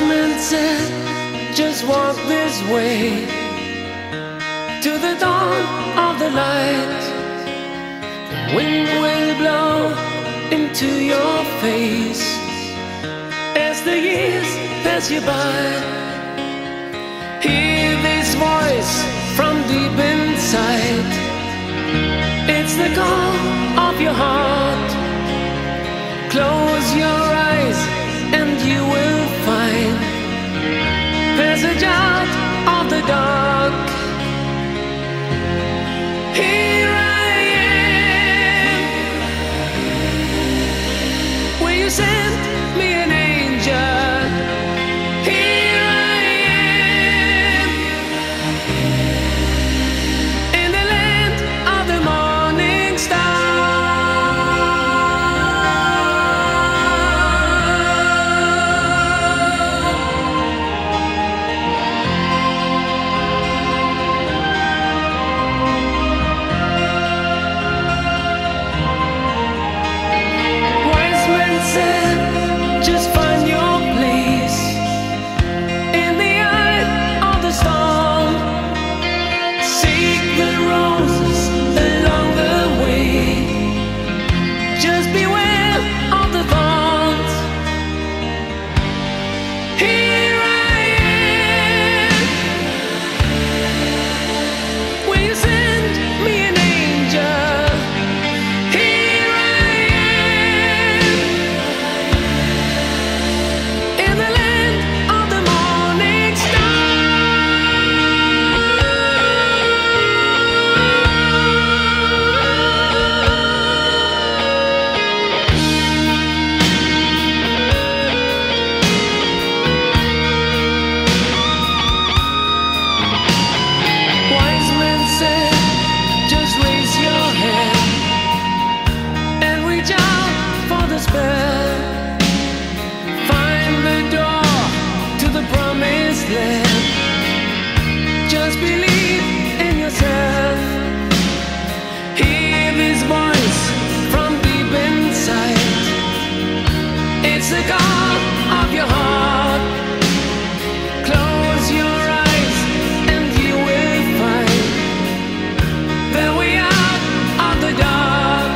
men said, just walk this way to the dawn of the light. The wind will blow into your face as the years pass you by. Hear this voice from deep inside. It's the call of your heart. Close your eyes and you will find passage out of the dark. Here I am. Will you send me an angel? Here I am. In the land of the morning star. Just find your place in the eye of the storm. Seek the roses along the way. Just beware of the thorns. Here I am. Will you send me an angel? Here I am. In the land of the morning star. Wise men said, just raise your hand and reach out for the spell. Find the door to the promised land. Just believe in yourself. Hear this voice from deep inside. It's the call of your heart. Close your eyes and you will find the way out of the dark.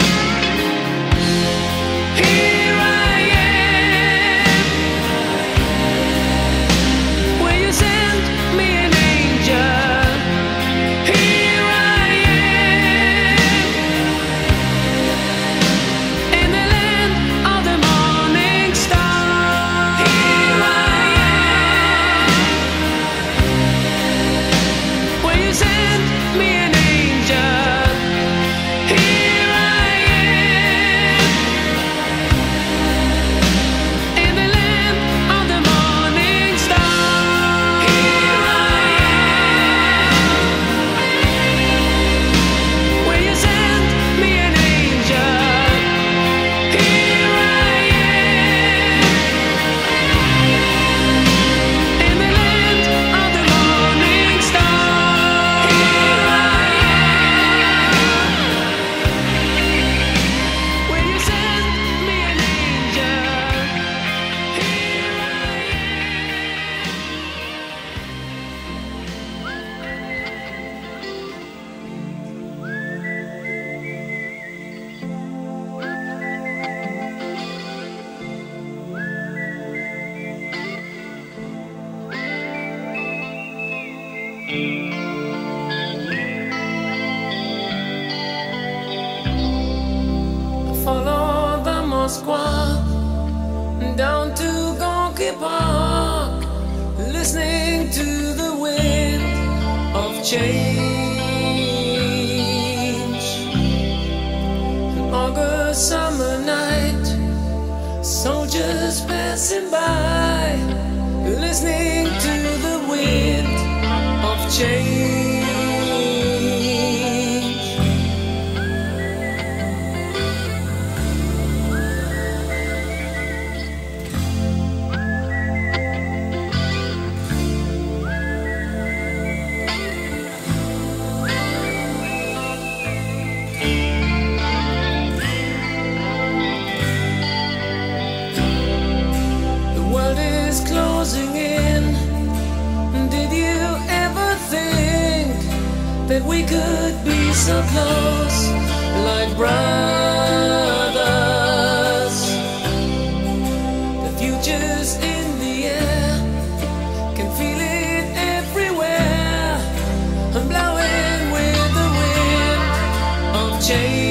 Here I am. Will you send me an angel? Here I am. In the land of the morning star. Here I am. Will you send me an angel? Here I am. In the land of the morning star. Here I am. Will you send me an angel? Here I am. In the land of the morning star. Here I am. Will you send me an angel? Here I follow the Moskva down to Gorky Park, listening to the wind of change. An August summer night, soldiers passing by, listening to the wind of change. that we could be so close, like brothers. The future's in the air, can feel it everywhere. I'm blowing with the wind of change.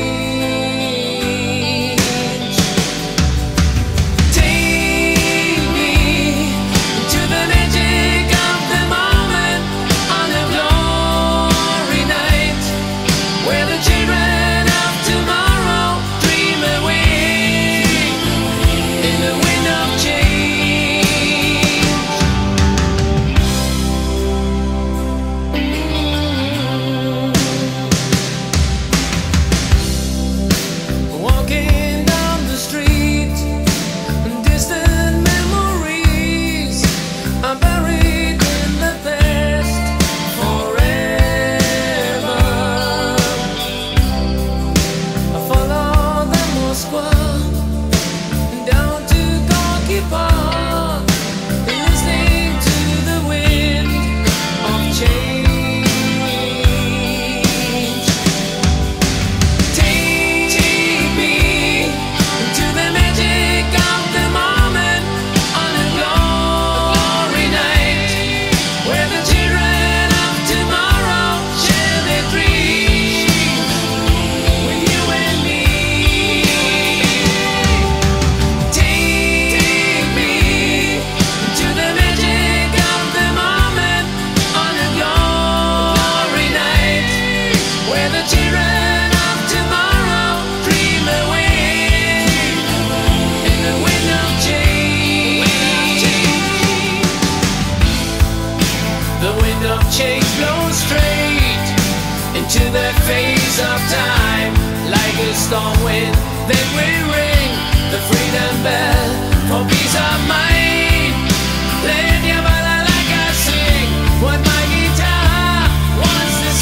Change blows straight into the face of time, like a storm wind. Then we ring the freedom bell for peace of mind. Let your bala like I sing what my guitar wants to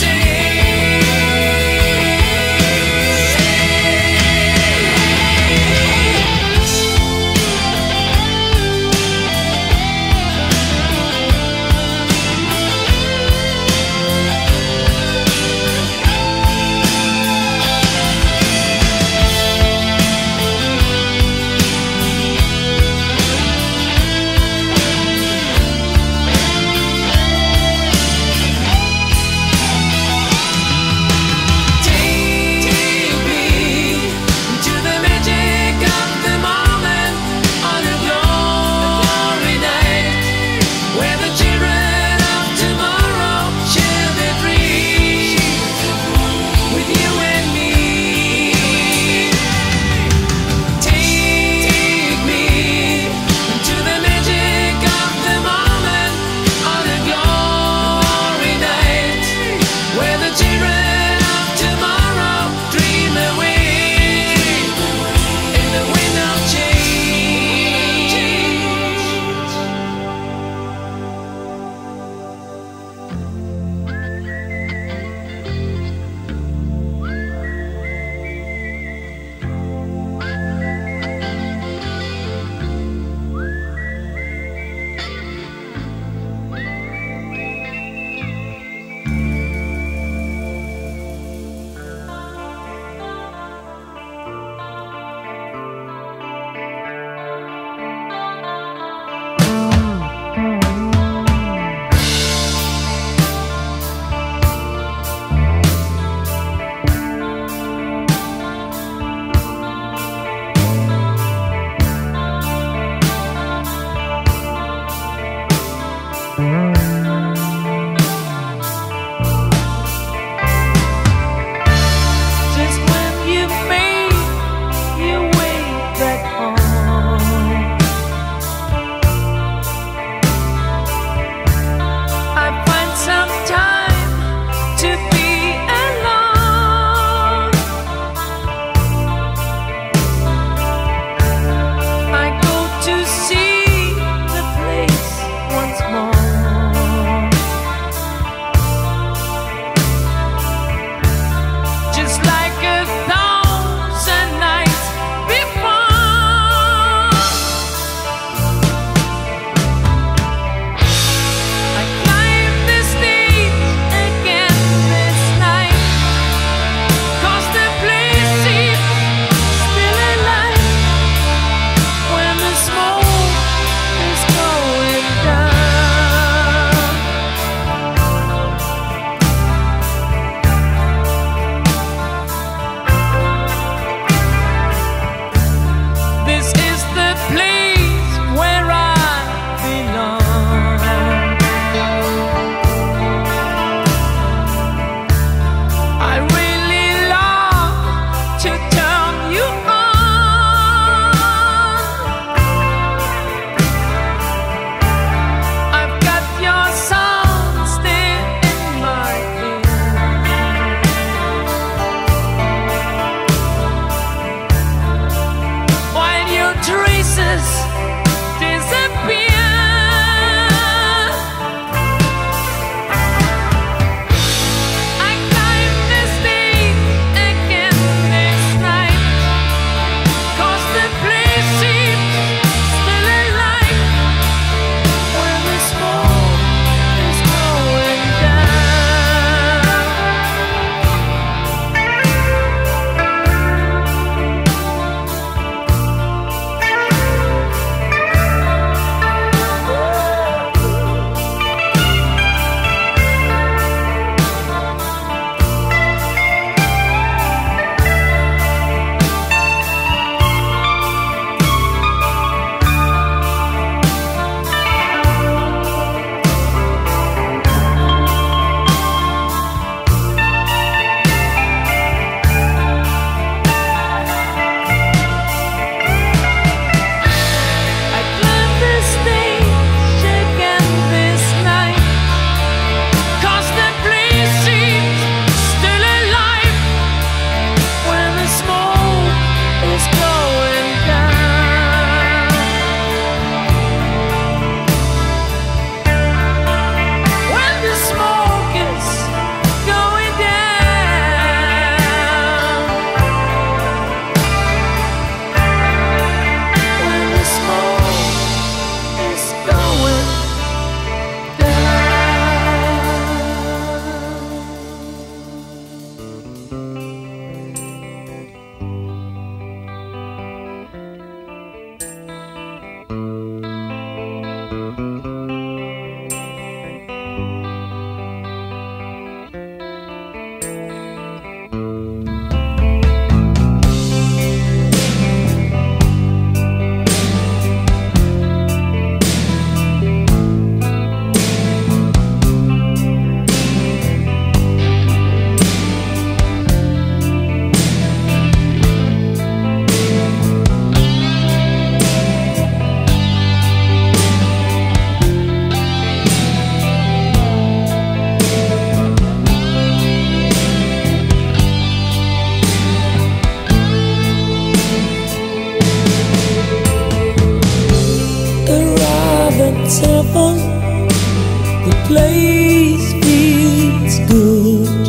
it's heaven. The place feels good.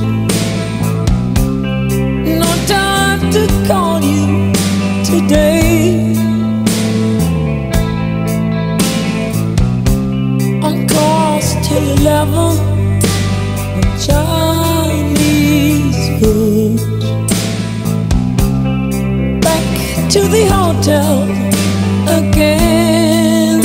No time to call you today. On course till 11. Chinese food. Back to the hotel again.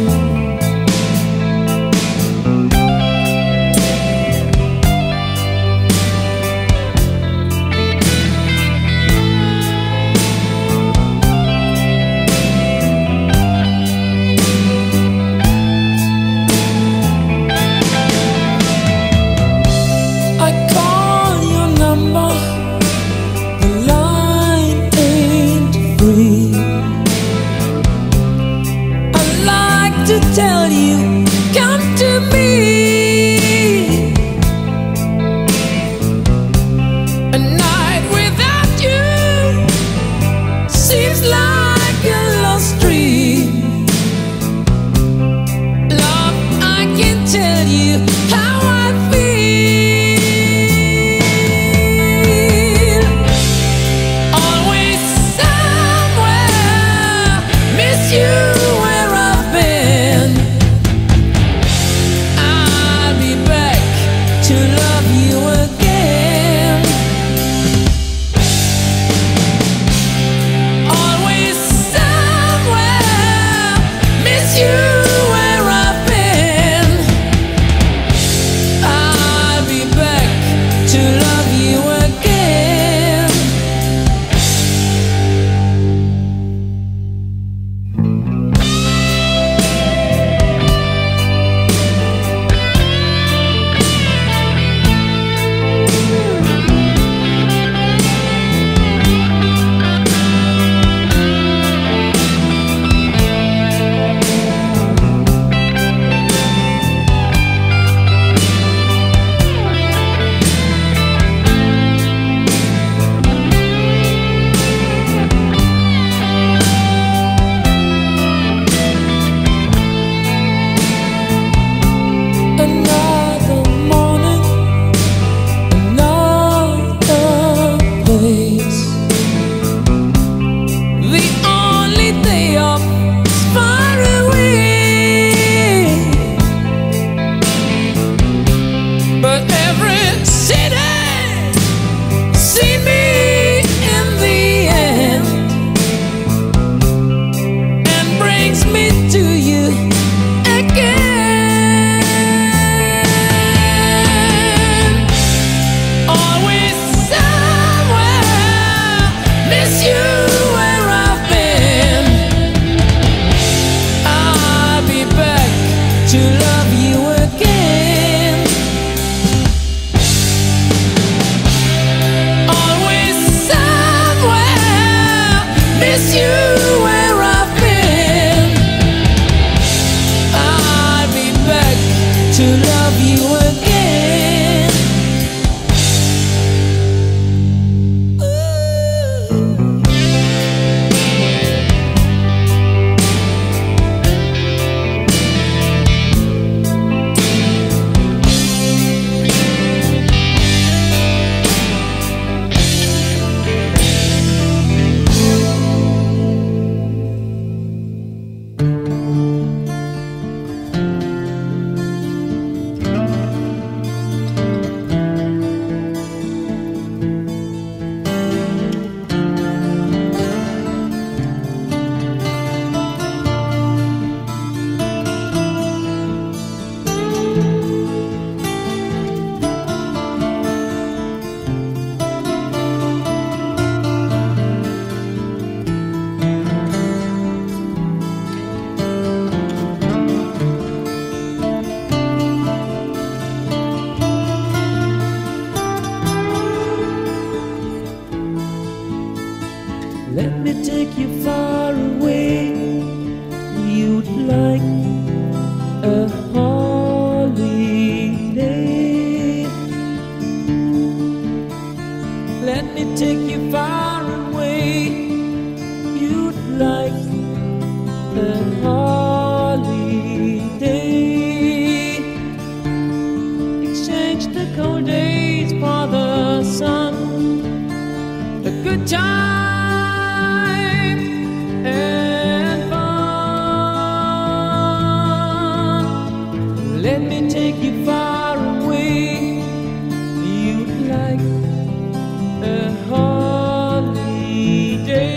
I call your number, the line ain't free. I like to tell you, come to me. A night without you seems like a lost dream. Love, I can tell you how I feel. Always somewhere, miss you where I've been. I'll be back to love you again. Always somewhere, miss you where I've been. I'll be back to love you again. Another morning, another place. The only day off is far away, but every city see me in the end and brings me to you again. Always somewhere, miss you where I've been. I'll be back to love you again. Always somewhere, miss you where I've been. I'll be back to love you again. Let me take you far away. You'd like a holiday. Let me take you far away. You'd like a holiday. and fun. Let me take you far away. You'd like a holiday.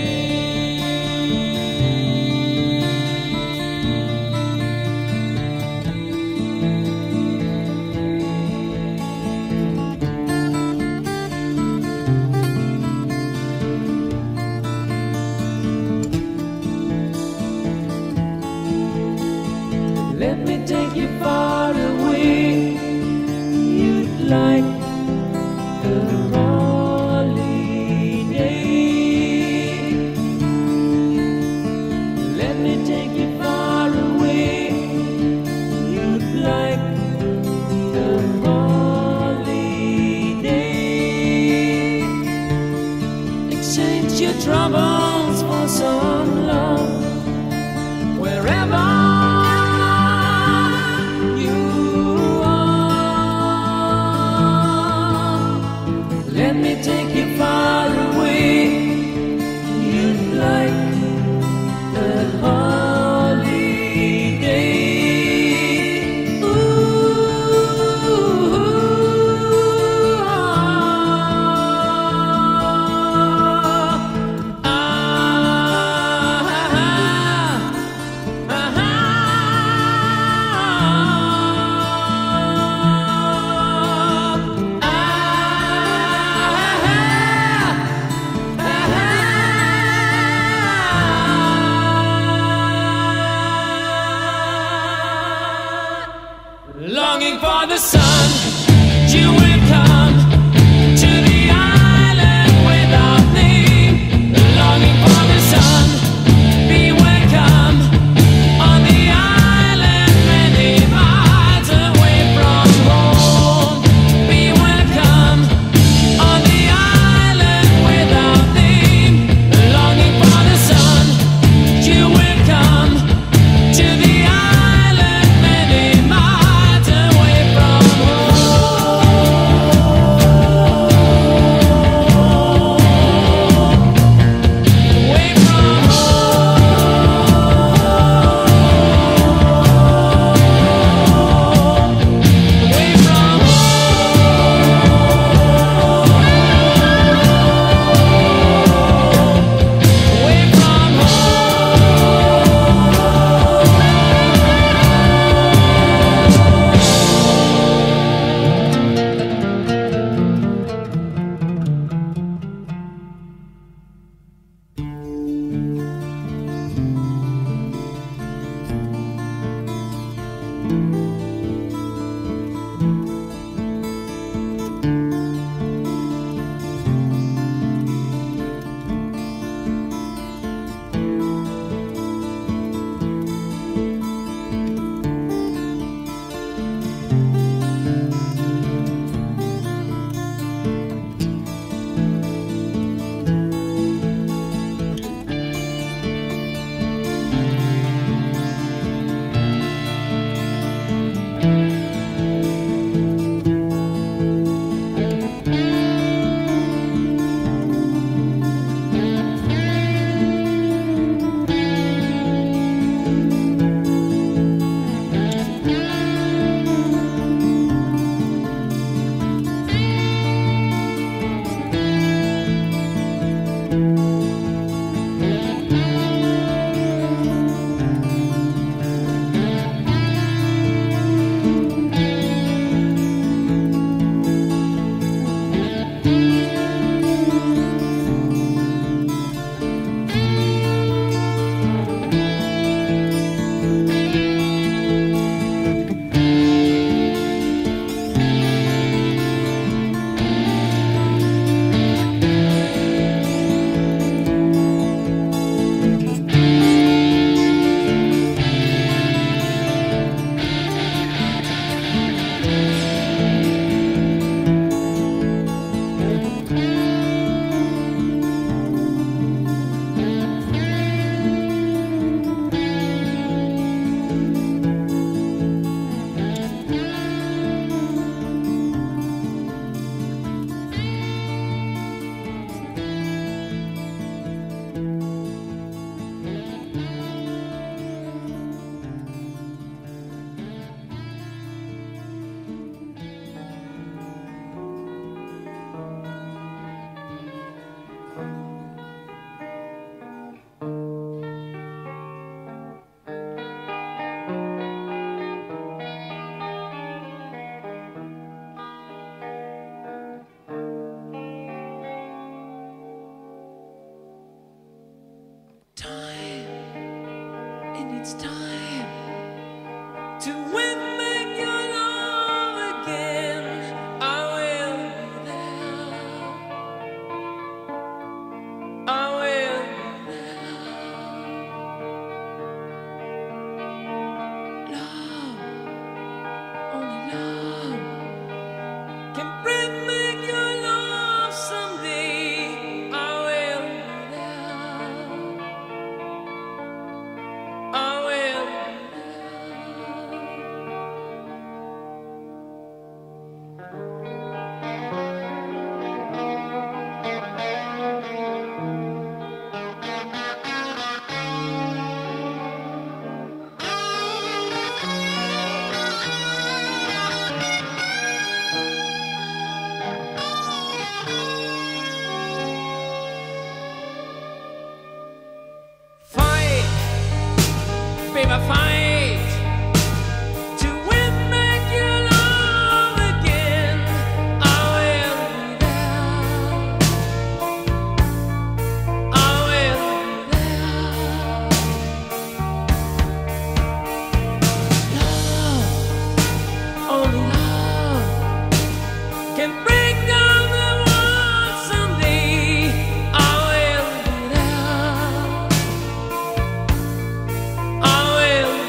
Let me take you far away. You'd like a holiday. Let me take you far away. You'd like a holiday. Exchange your troubles for some love. Wherever let me take you far away. You'd like a holiday. Ooh, longing for the sun, you will come to the island without name. Longing for the sun, be welcome on the island many miles away from home. Be welcome on the island without name. Longing for the sun, you will come to the island many miles away from time, and it's time to win back your love again. I will be there. I will be there. Love, only love can bring back your love someday. I will be there. I will be fight, baby, fight to win back your love again. I will be there. I will be there. Love, only love can break down the world someday. I will be there. I will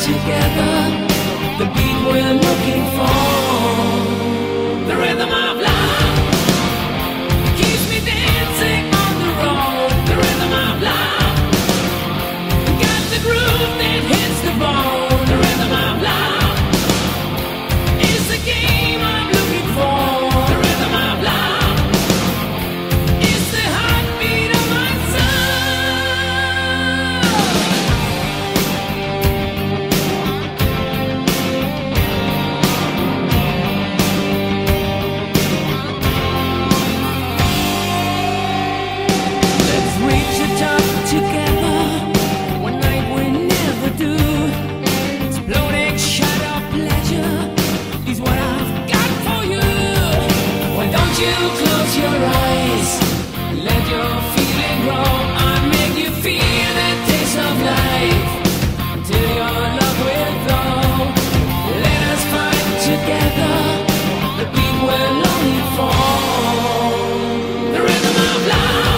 together the beat we're looking for. The rhythm of love keeps me dancing on the road. The rhythm of love got the groove that hits the bone. The rhythm of love is the game I'm looking for. The rhythm of love is the heartbeat of my together one night we never do. Exploding shot of pleasure is what I've got for you. Why don't you close your eyes, let your feeling grow. I make you feel the taste of life until your love will flow. Let us find together the beat we're longing for. The rhythm of love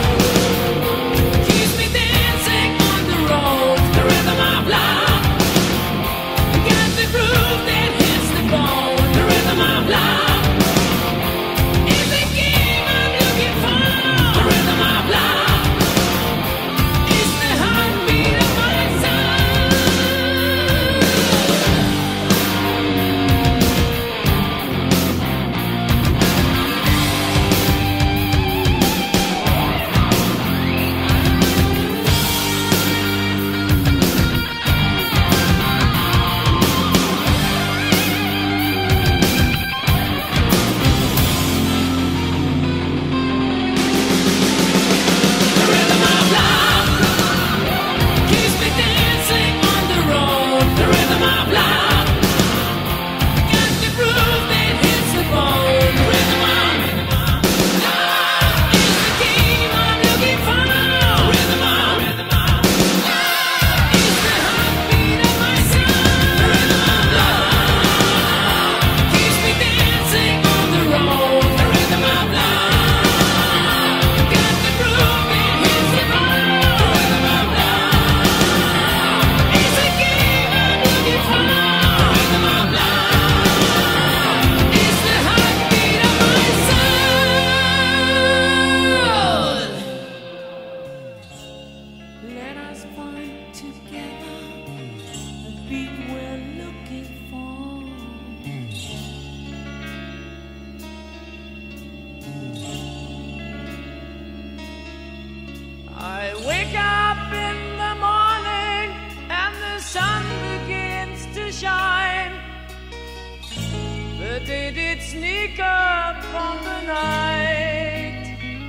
I wake up in the morning and the sun begins to shine. The day did sneak up on the night.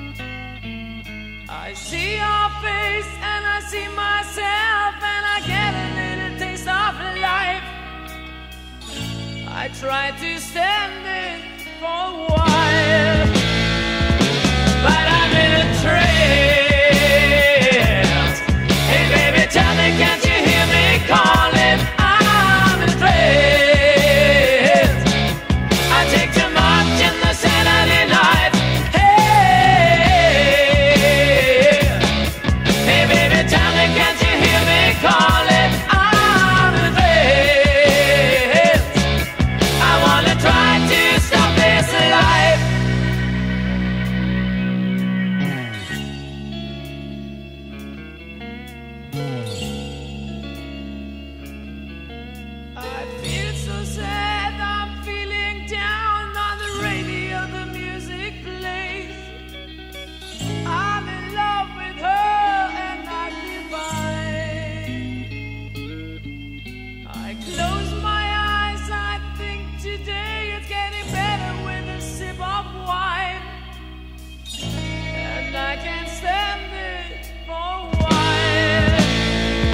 I see your face and I see myself and I get a little taste of life. I try to stand it for a while, but I'm in a trance. Tell me, can't you hear me calling? I'm in a trance. I take too much in the Saturday night. Hey, hey, baby, tell me, can't you hear me calling? I'm in a trance. I wanna try to stop this life. I can't stand it for a while.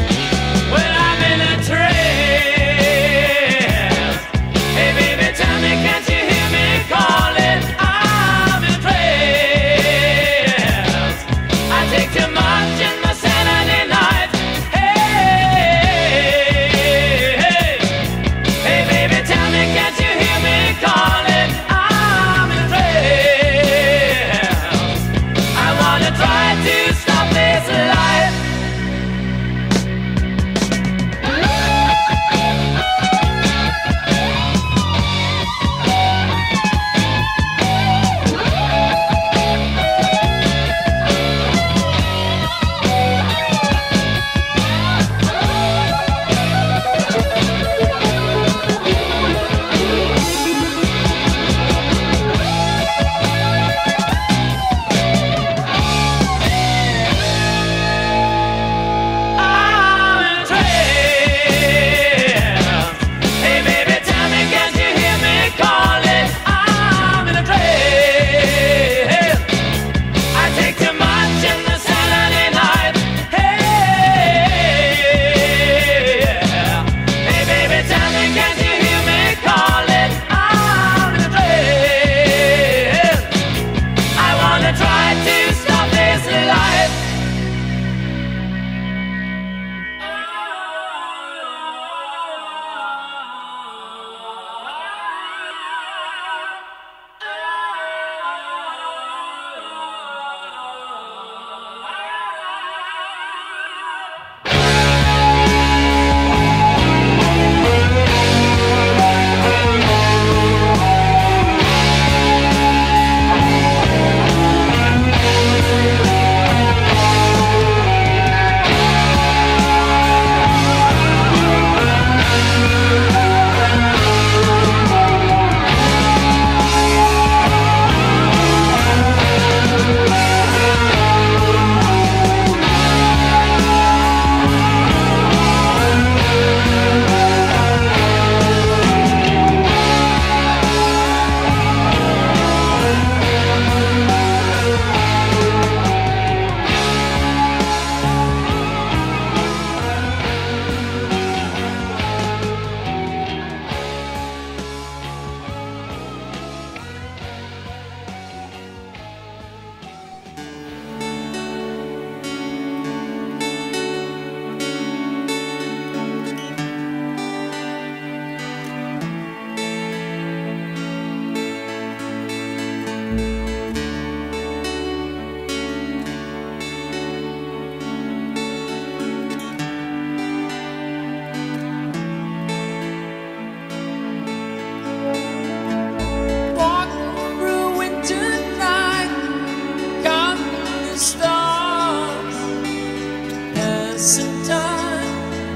passing time.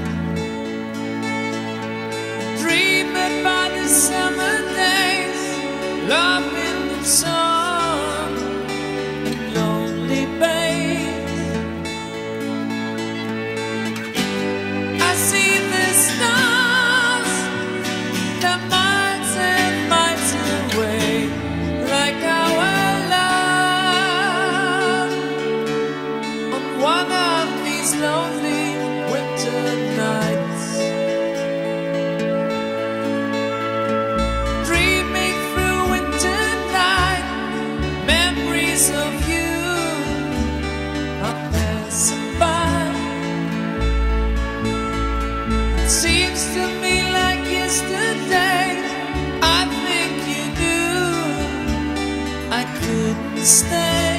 Dreaming about the summer days, loving the sun and lonely bays. I see the stars, the miles and miles away, like our love on one of these lonely winter nights. Dreaming through winter night, memories of you are passing by. It seems to me like yesterday, I think you knew I couldn't stay.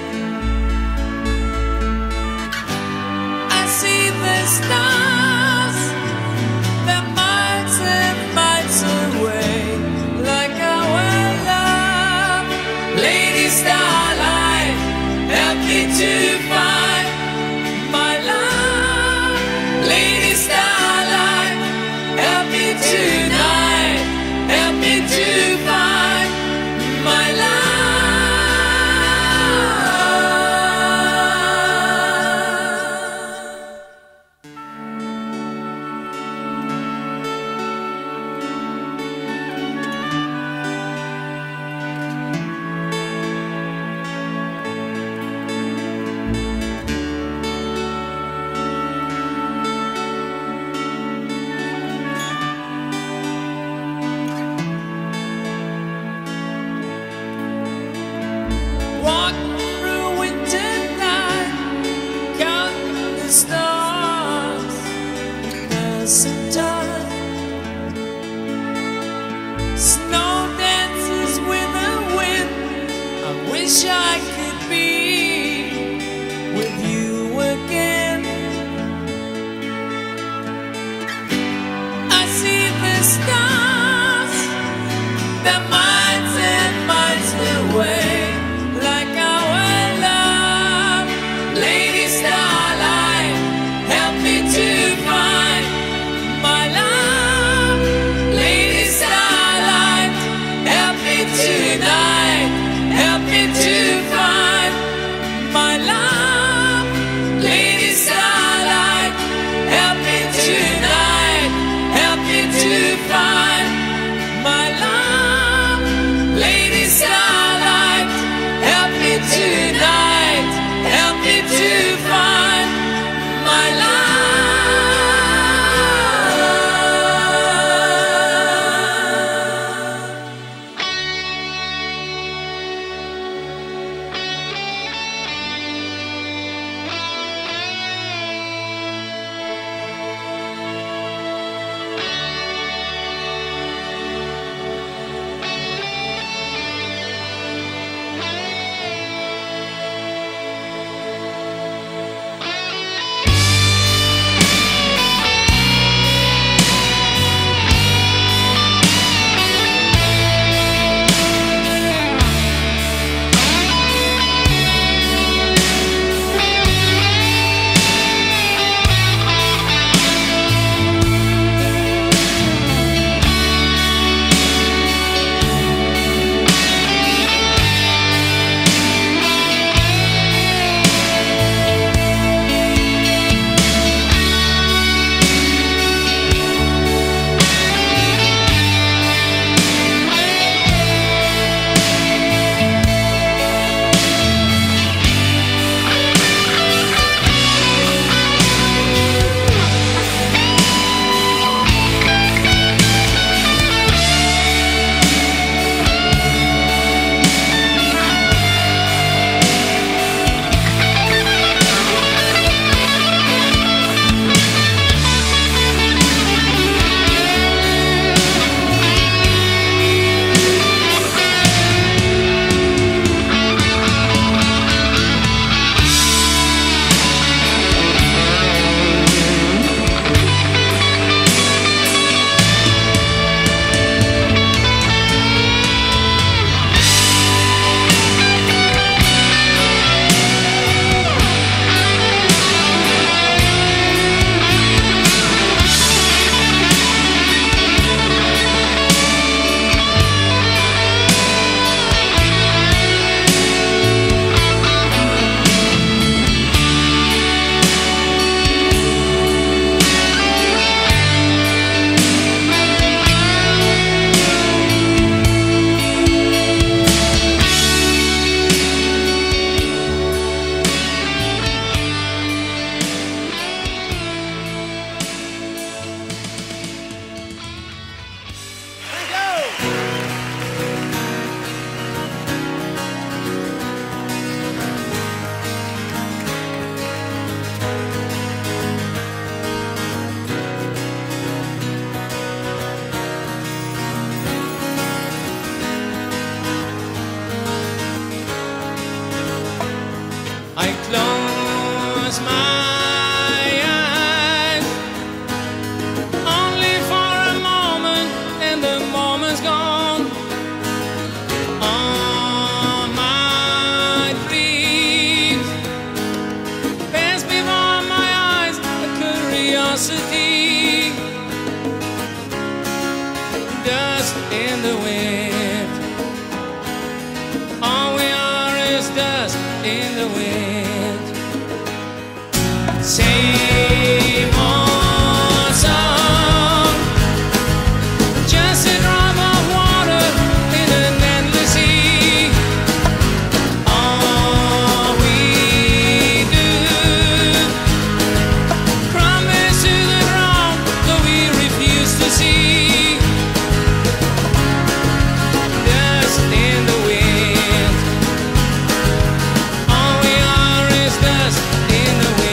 I see the stars, the miles and miles away, like our love. Lady Starlight, help me to find my love. Lady Starlight, help me tonight, help me to find my love. Walking through winter night, counting the stars, passing time. Snow dances with the wind. I wish I could be with you again. I see the stars, the miles and miles away, like our love. Lady Starlight, help me to find generosity. Dust in the wind. All we are is dust in the wind. Same old song, just a drop of water in an endless sea. All we do, promise to the ground, though we refuse to see. Dust in the wind. All we are is dust in the wind.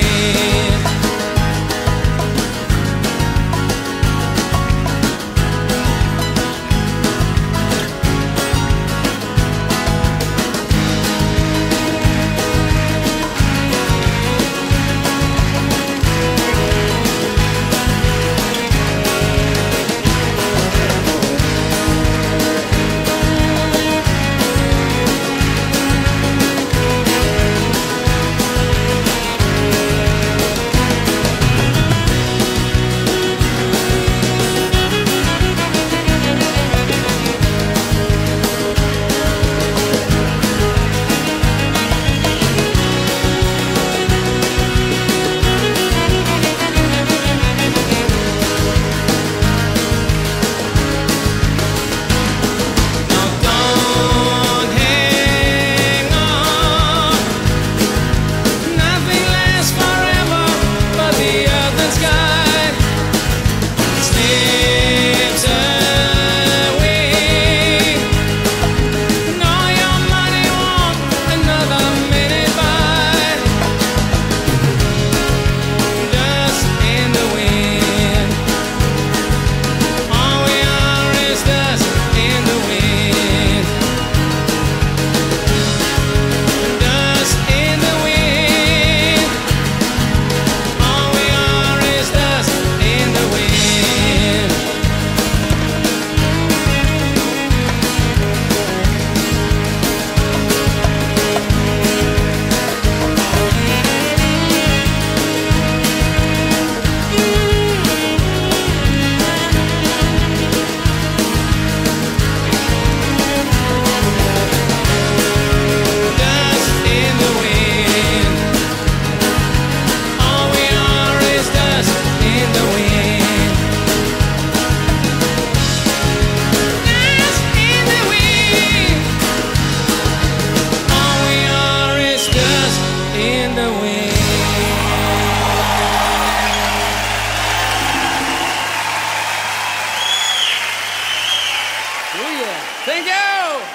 Thank you!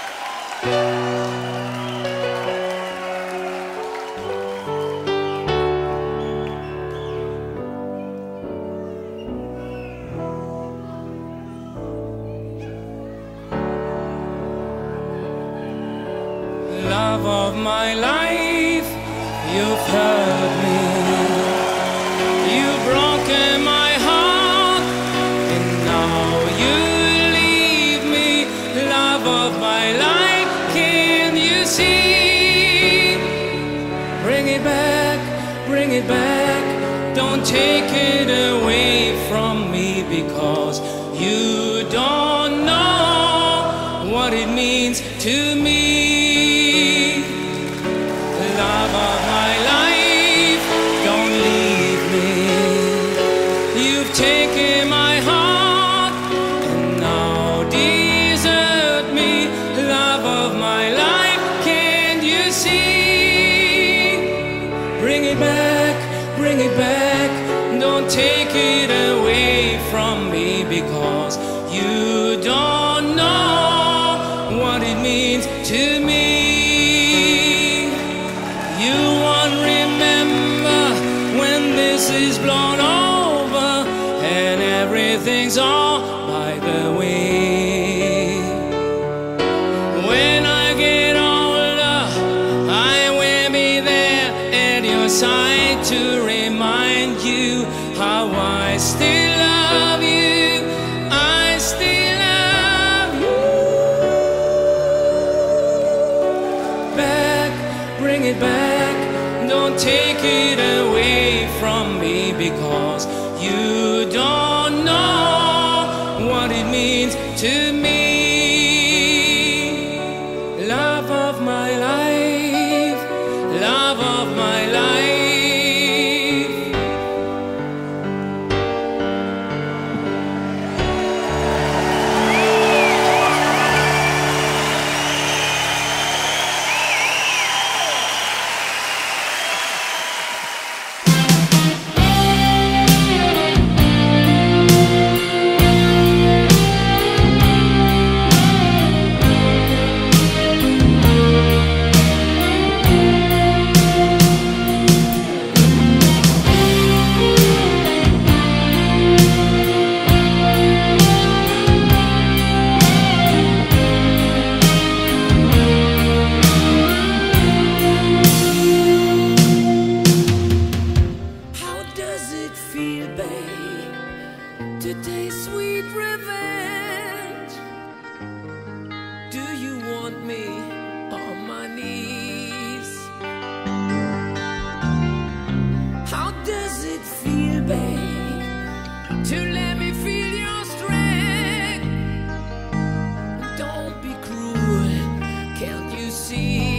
Love of my life, you've hurt me. You've broken my heart, and now you leave me. Love of my life, can you see? Bring it back, bring it back. Don't take it away from me, because you don't know what it means to me. Love of my life, don't leave me. You've taken my heart and now desert me. Love of my life, can't you see? Bring it back, bring it back. Don't take it away from me, because you don't know what it means to me. You won't remember when this is blown over and everything's all by the way. When I get older, I will be there at your side to remind you how I still love you. I still love you. Back, bring it back. Don't take it away from me, because You don't know what it means to me. Love of my life, love of my life. Today's sweet revenge. Do you want me on my knees? How does it feel, babe, to let me feel your strength? Don't be cruel, can't you see?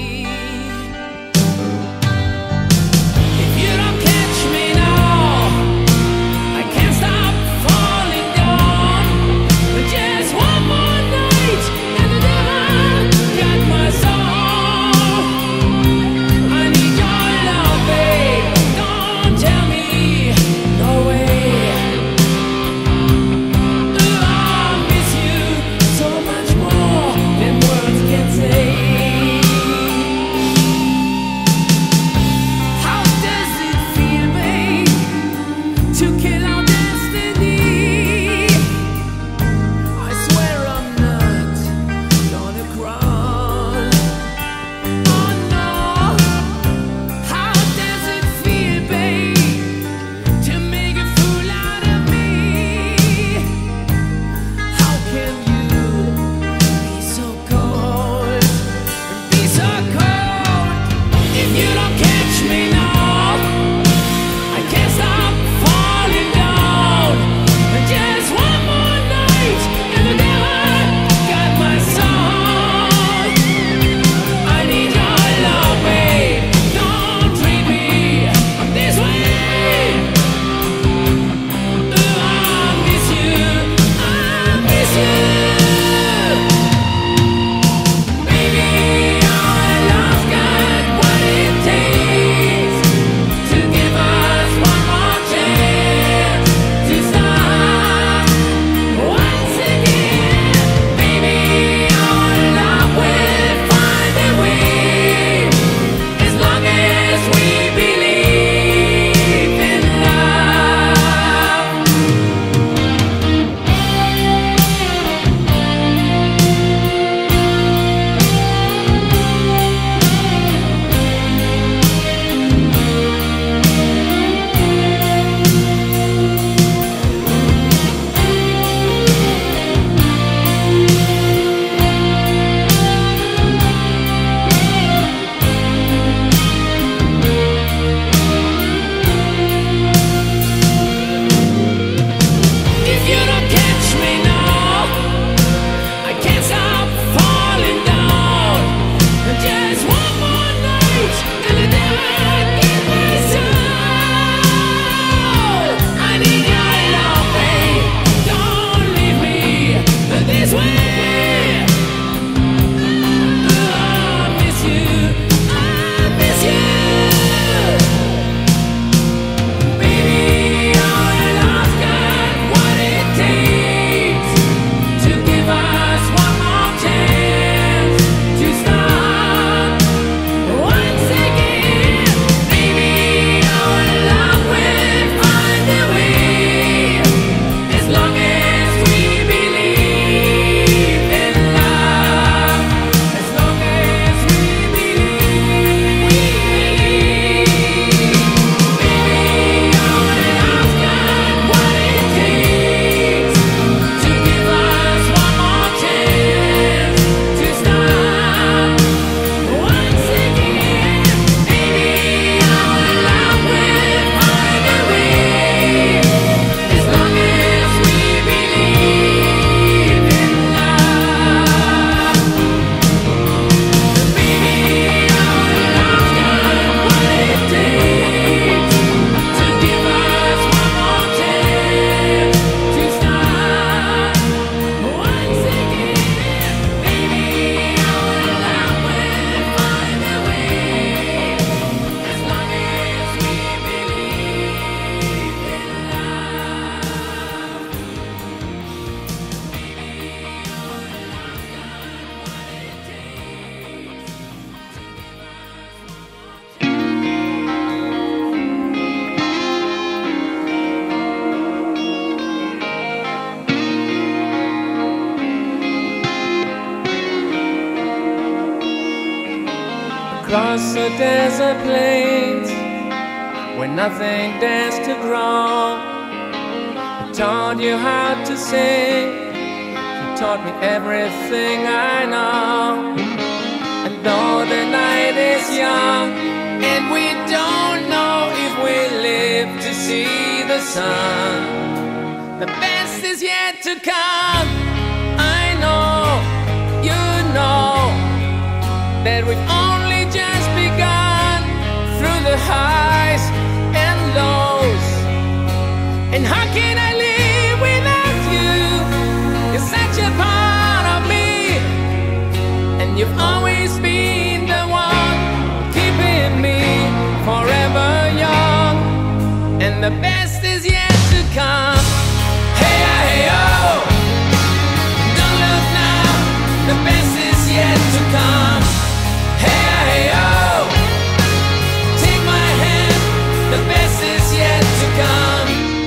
across the desert plains where nothing dares to grow. He taught you how to sing, he taught me everything I know. And though the night is young and we don't know if we live to see the sun, the best is yet to come. I know, you know, that we've only just begun through the highs and lows. And how can I live without you? You're such a part of me, and you've always been the one keeping me forever young. And the best is yet to come. Hey, hey, oh, don't look now, the best is yet to come. Hey, hey, oh, take my hand, the best is yet to come.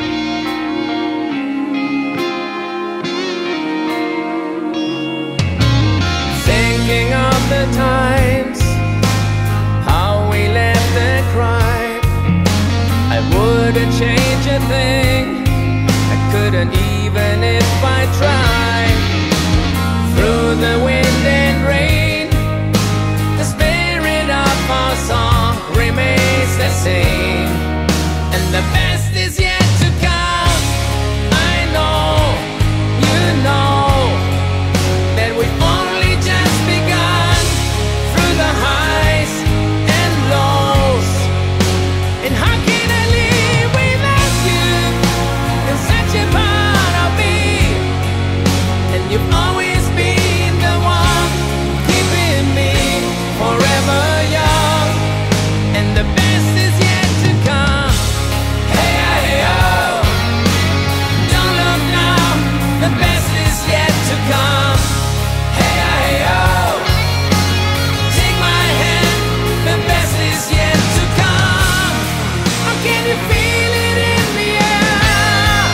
Thinking of the times, how we laughed and cried, I wouldn't change a thing, I couldn't even if I tried. Through the wind and rain, the spirit of our song remains the same. And the best is yet to come. I know, you know, that we've only just begun through the highs and lows. And how can I live without you? You're such a part of me, and you've always been the one keeping me forever young. And the best is yet to come. Hey, hey, oh, don't look now, the best is yet to come. Hey, hey, oh, take my hand, the best is yet to come. How can you feel it in the air?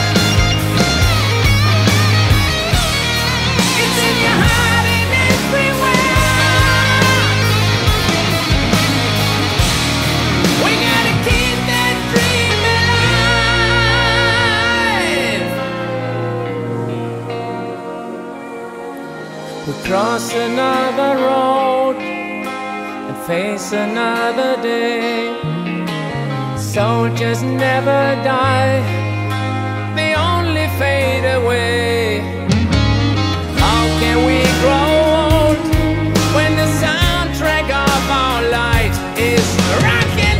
It's in your heart and everywhere. We gotta keep that dream alive. We cross another road and face another day. Soldiers never die, they only fade away. How can we grow old when the soundtrack of our life is rock and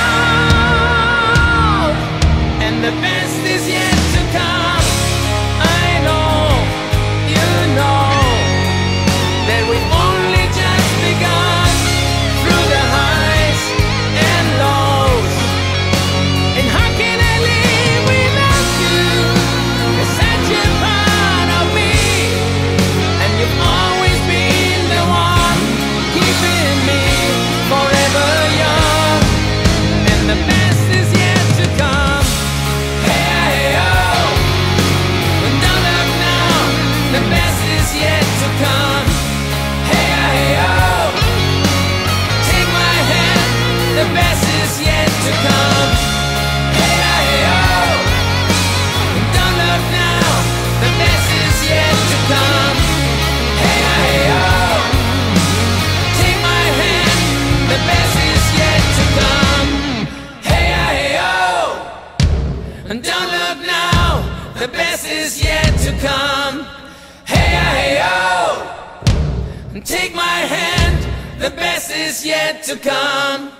roll? And the best is yet to come. I know, you know, that we've only just begun through the highs and lows. And how can I live without you? You're such a part of me, and you've always been the one keeping me forever young. And the best is yet to come. Hey, hey, oh, don't look now, the best is yet to come. Hey, hey, oh, take my hand, the best is yet to come. Hey, hey, oh, don't look now, the best is yet to come. Hey, hey, oh, take my hand, the best is yet to come. Hey, hey, oh, don't look now, the best is yet to come. Hey, hey, oh, take my hand, the best is yet to come.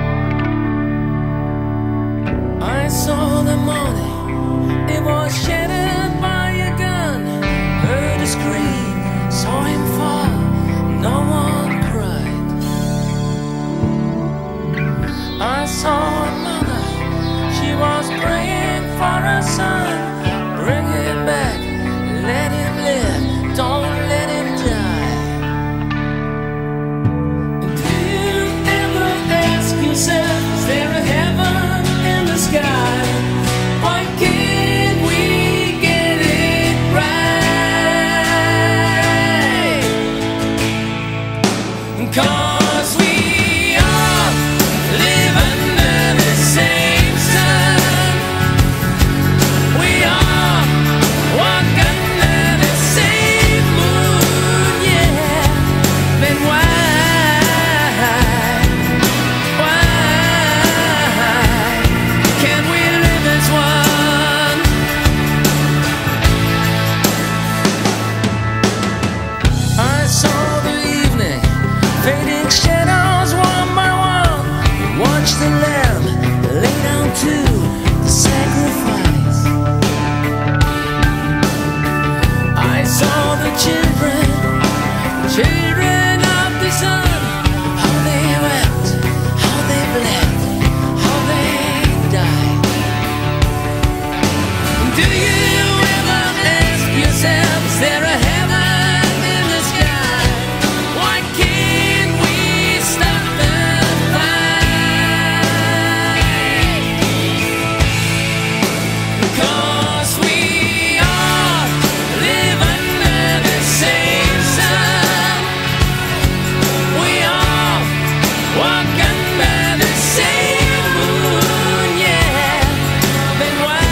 I saw the morning, it was shadow. 'Cause we all live under the same sun. We all walk under the same moon, yeah. Then why can't we live as one? I saw the evening fading shadows one by one. Watch the lamb lay down to the sacrifice. I saw the children of the sun, how they wept, how they bled, how they died. Do you ever ask yourself, is there a heaven in the sky? Why can't we stop the fight? 'Cause we all live under the same sun. We all walk under the same moon, yeah. Then why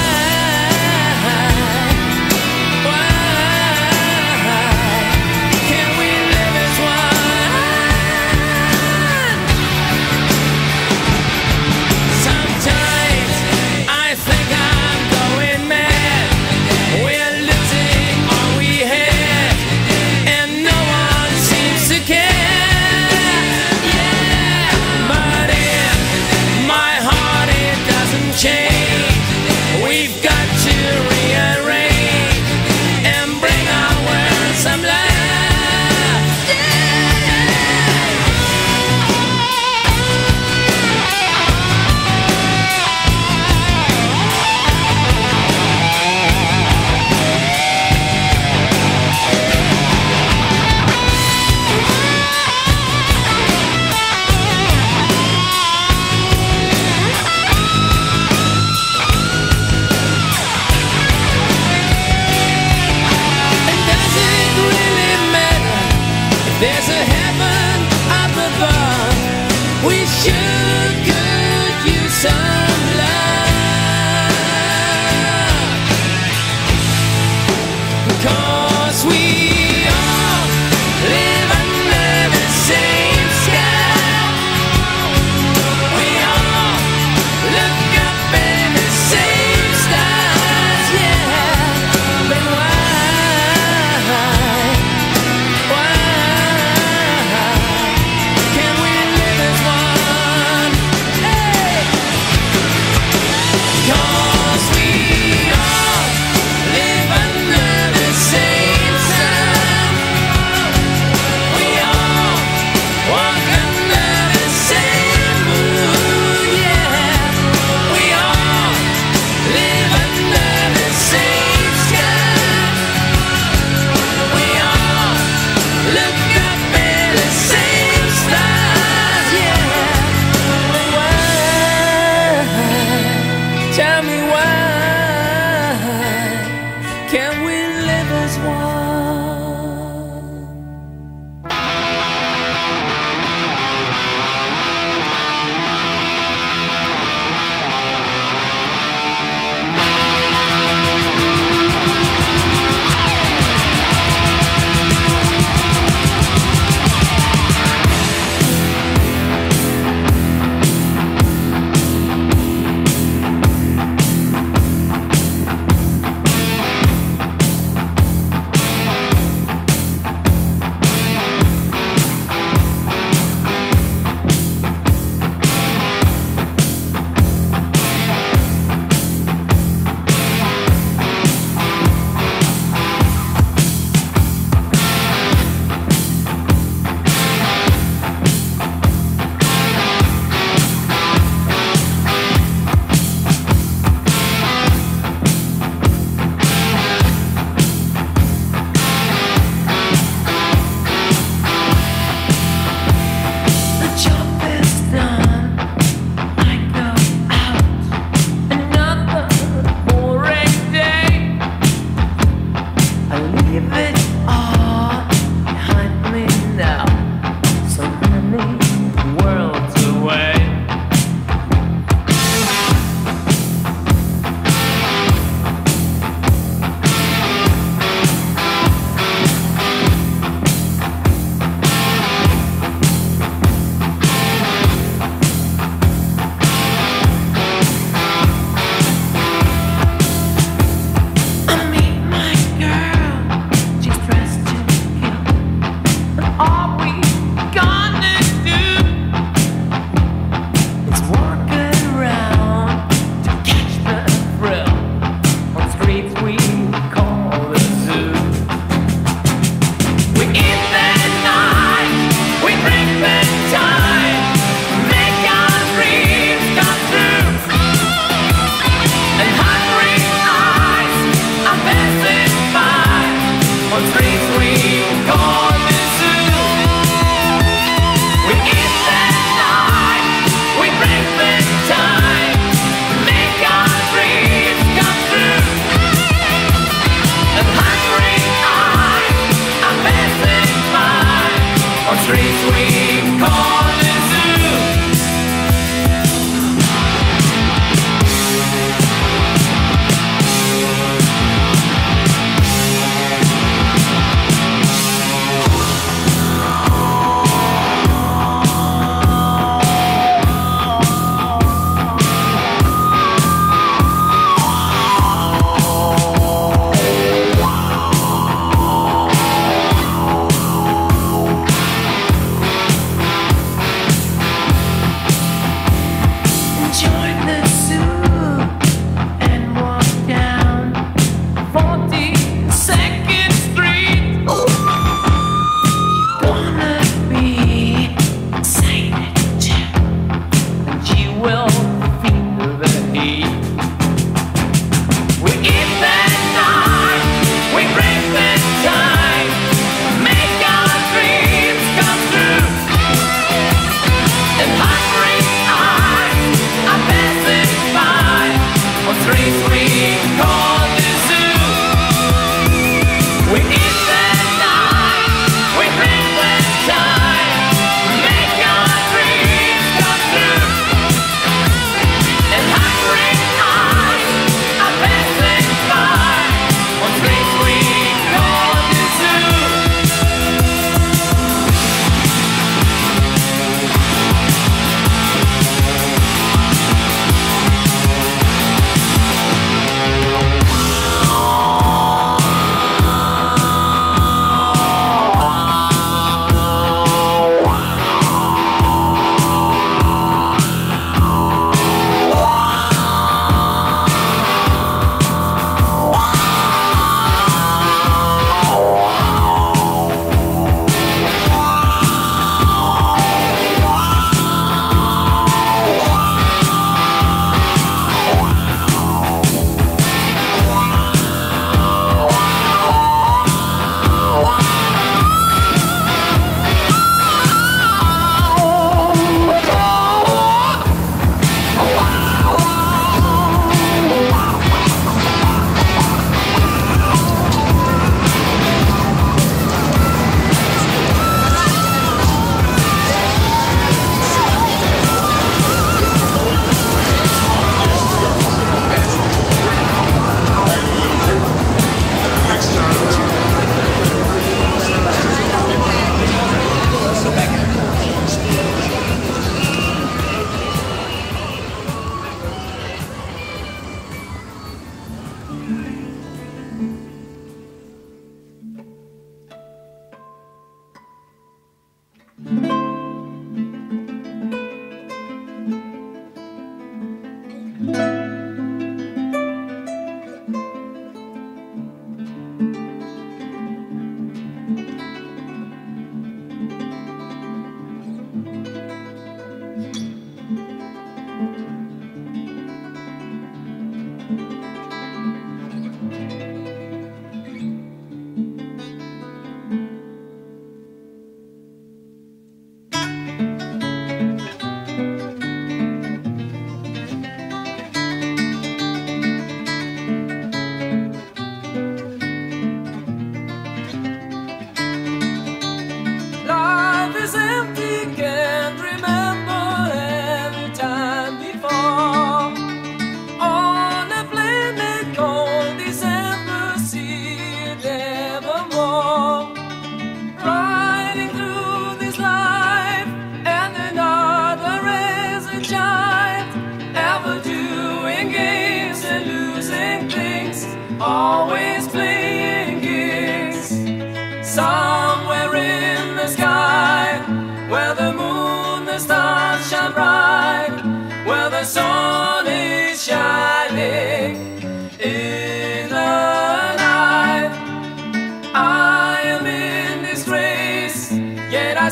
can't we live as one? Sometimes I think I'm going mad. We're losing all we had, and no one seems to care. Yeah, but in my heart it doesn't change. We've got to rearrange and bring our world some life. And does it really matter if there's a heaven up above? We sure could use some love. 'Cause we all live under the same sky. We all look up at the same stars, yeah. Then why can't we live as one?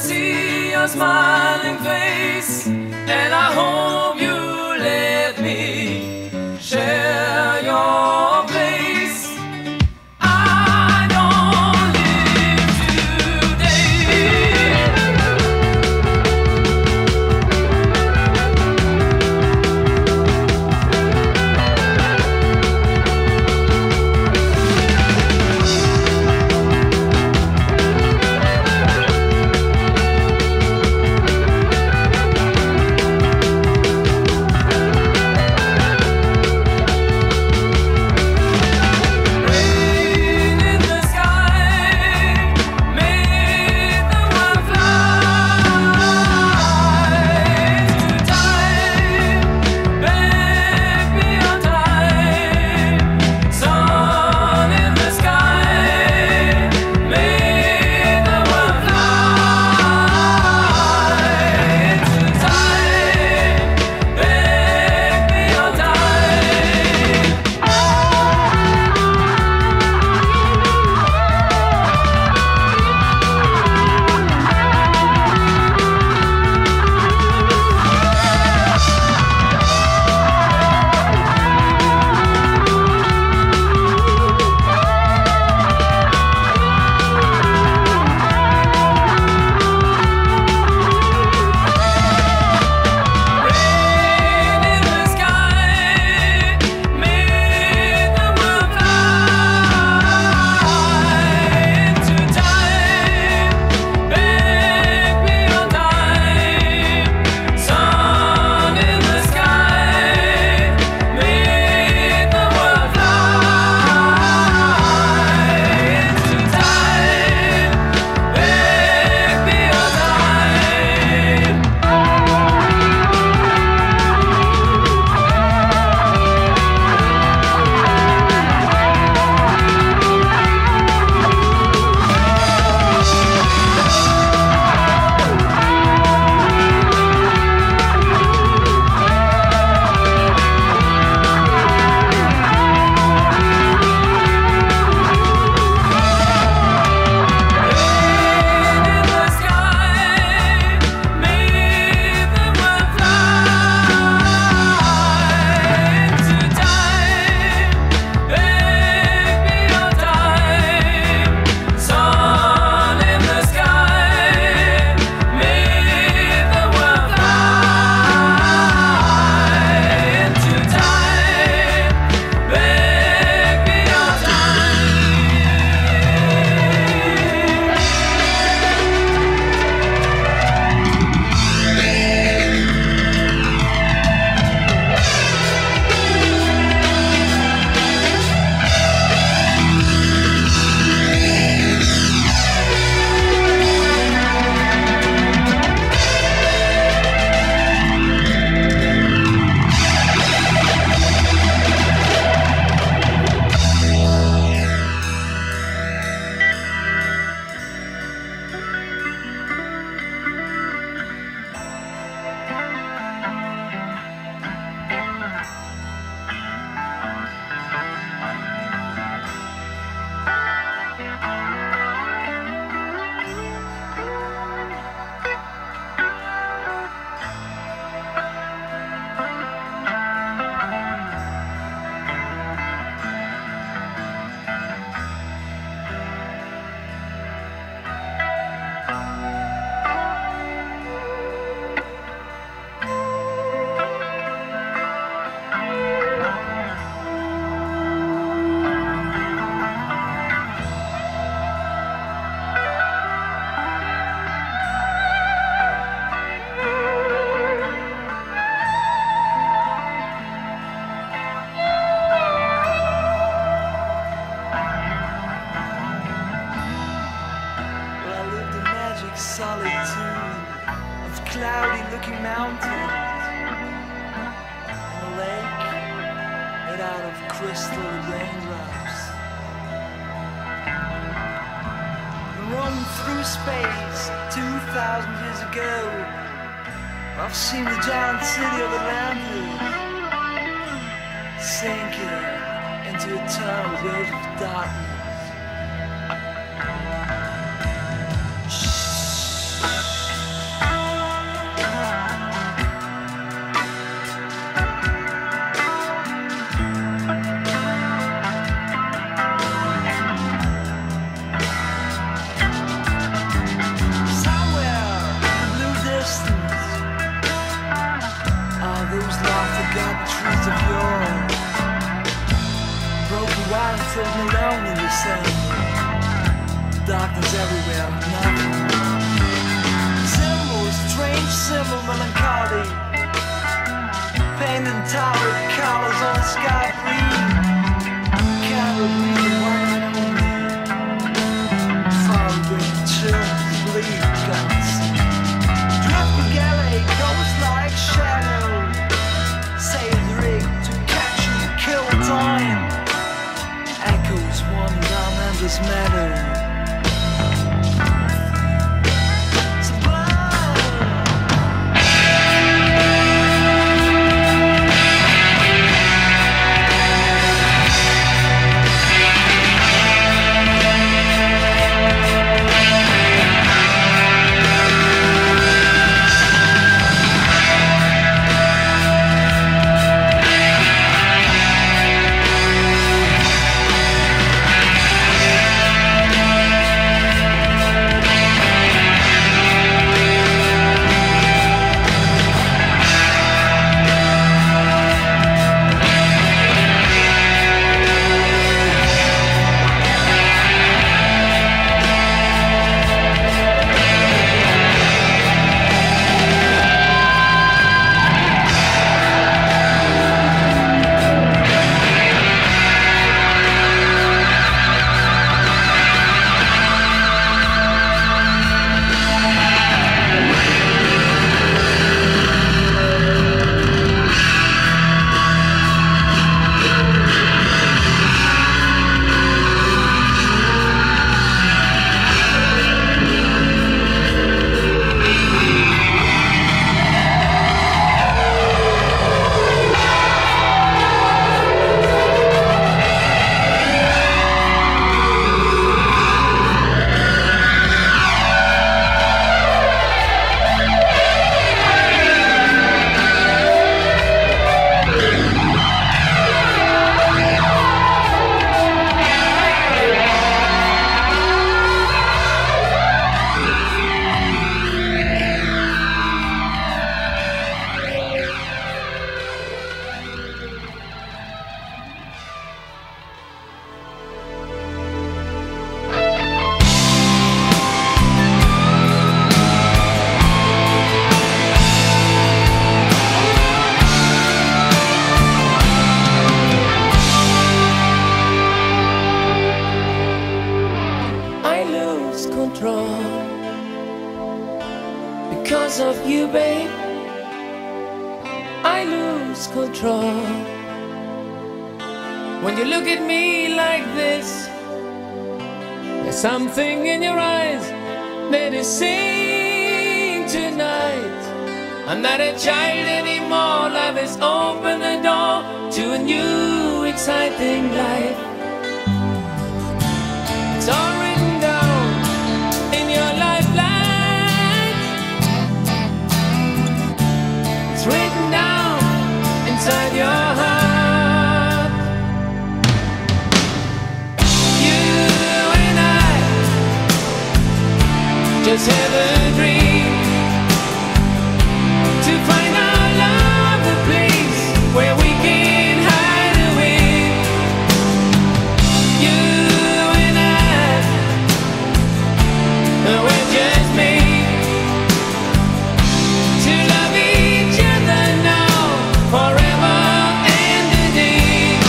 see your smiling face, and I hope you let me share your place. I don't live looking mountains and a lake made out of crystal raindrops. Roaming through space 2,000 years ago, I've seen the giant city of Atlantis sinking into eternal waves of darkness. Shh. sitting alone in the sun. Darkness everywhere, nothing. Symbol, strange symbol, melancholy. Paint and tower colors on the sky green. Candle green, one and only. Far green chills, bleed guns. Drifting galley, ghost like shadow. Sails rigged to catch and kill time. Echoes wandering down endless meadow. Because of you, babe, I lose control. When you look at me like this, there's something in your eyes that is saying tonight, I'm not a child anymore. Love has opened the door to a new exciting life. It's all written down in your lifeline. It's written down inside your heart. You and I just have a dream to find our love, the place where we can hide away. You and I, we're just made to love each other now, forever and a day.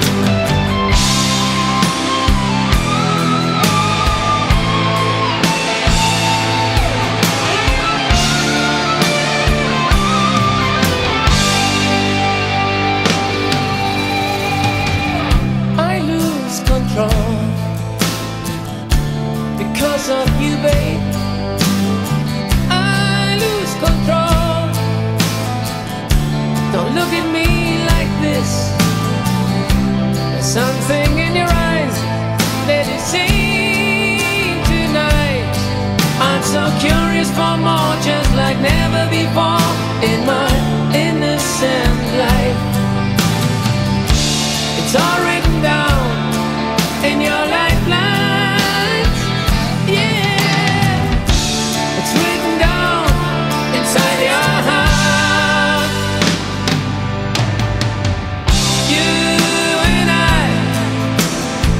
I lose control because of you, babe. I lose control. Don't look at me like this. There's something in your eyes that is saying tonight, I'm so curious for more, just like never before in my innocent life. It's all written down in your lifelines, yeah. It's written down inside your heart. You and I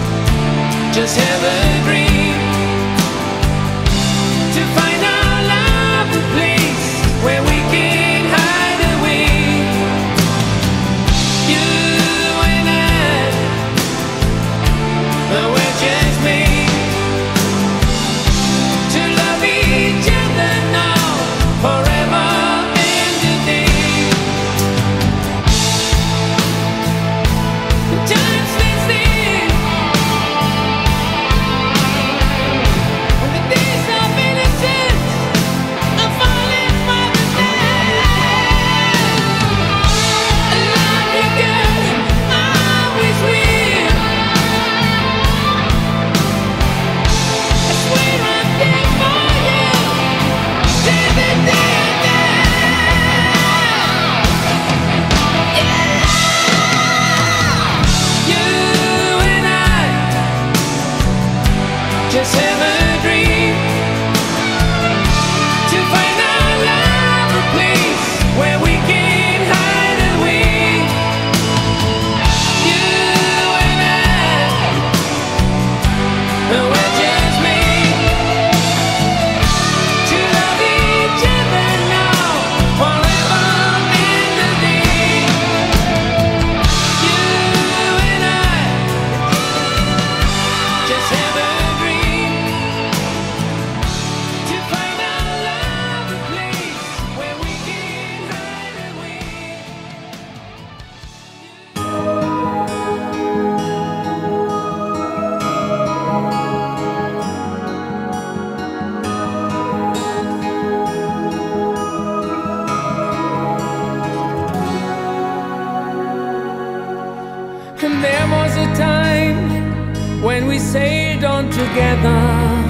carried on together.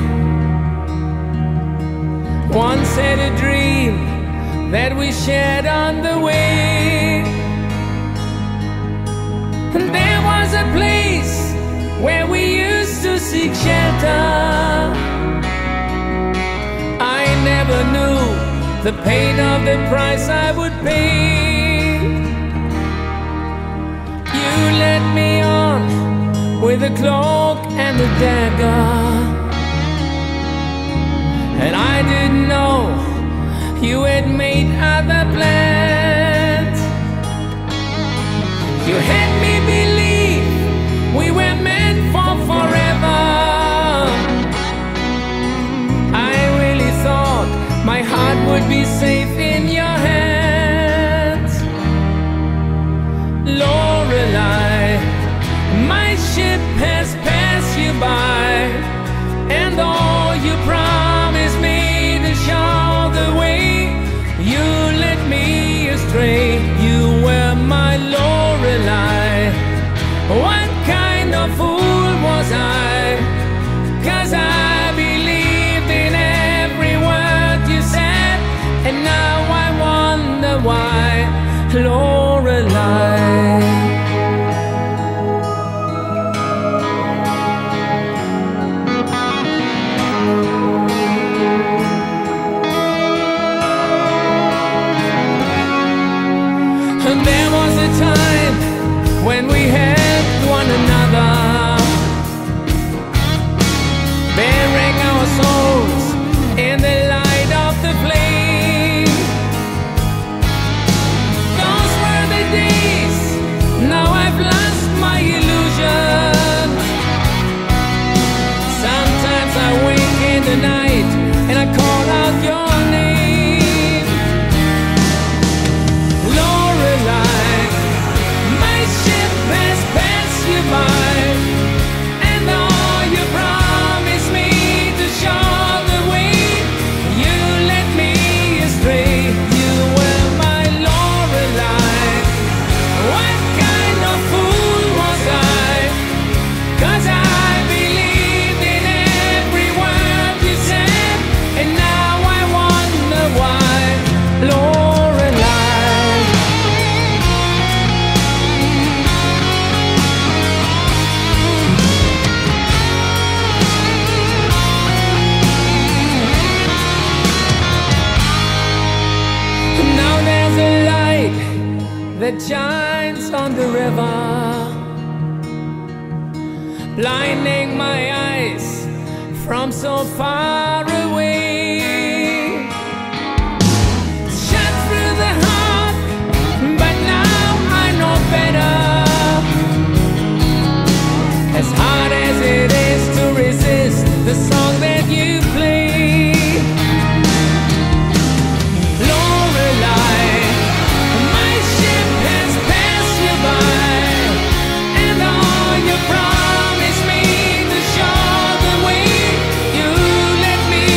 Once had a dream that we shared on the way. And there was a place where we used to seek shelter. I never knew the pain of the price I would pay. You led me on with a cloak and a dagger, and I didn't know you had made other plans. You had me believe we were meant for forever. I really thought my heart would be safe in your hands. Lorelei, my ship has passed you by, and all you promised me to show the way, you led me astray. You were my Lorelei. What kind of fool was I? 'Cause I believed in every word you said, and now I wonder why, Lorelei. There was a time when we helped one another, bearing our souls in the light of the flame. Those were the days, now I've lost my illusion. Sometimes I wake in the night and I call out your name. Lorelei, my ship has passed you by, and all you promised me to show the way, you led me astray. You were my Lorelei. What kind of fool was I? 'Cause I believed in every word you said, and now I wonder why, Lorelei. Now there's a light that shines on the river, blinding my eyes from so far away. Shut through the heart, but now I know better. As hard as it is to resist the song that you play, Lorelei, my ship has passed you by, and all you promised me to show the way, you led me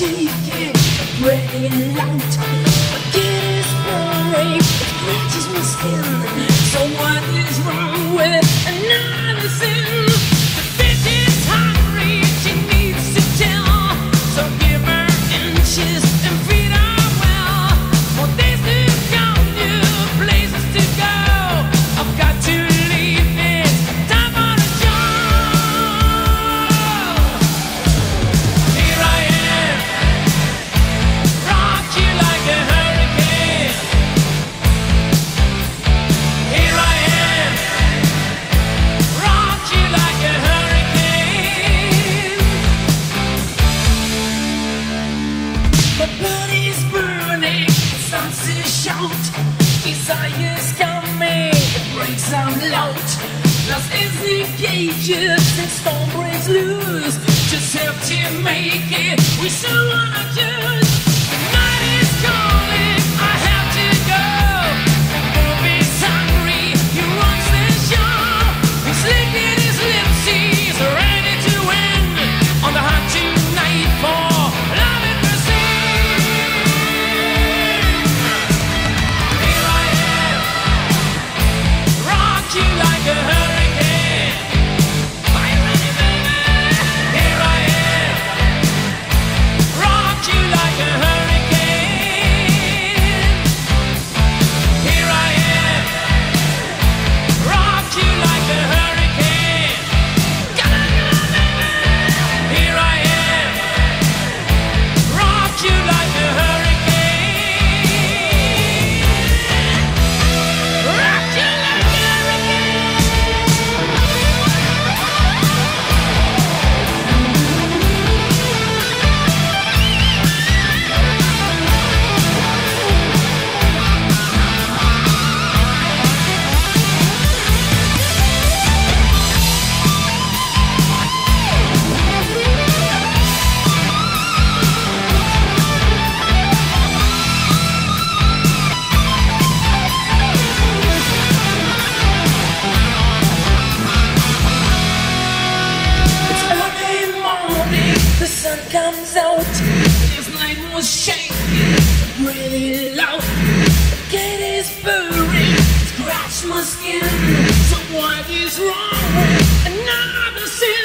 shaking, breaking out. Again it's burning, it scratches my skin. So what is wrong with another sin? The bitch is hungry, she needs to tell. So give her inches and feed her well. More days to come, new places to go. I've got to leave this time on a job. Here I am, rock you like a hurricane. Here I am, rock you like a hurricane. My body's burning, it starts to shout. Desire's coming, it breaks out loud. Lost is the cages and storm breaks loose. Just have to make it with someone I choose. The night is calling, I have to go. Bob is hungry, he runs the show. He's licking his lips, he's ready to win. On the hot tonight for love and mercy. Here I am, rock you like a hurricane. Are you ready, baby? Here I am, rock you like a hurricane. Here I am, rock you like a hurricane. Come on, baby. Here I am, rock you like a hurricane. Rock you like a hurricane. It's early morning, the sun comes out. This night was shaking, really loud. The gate is burning, scratch my skin. So what is wrong with another sin?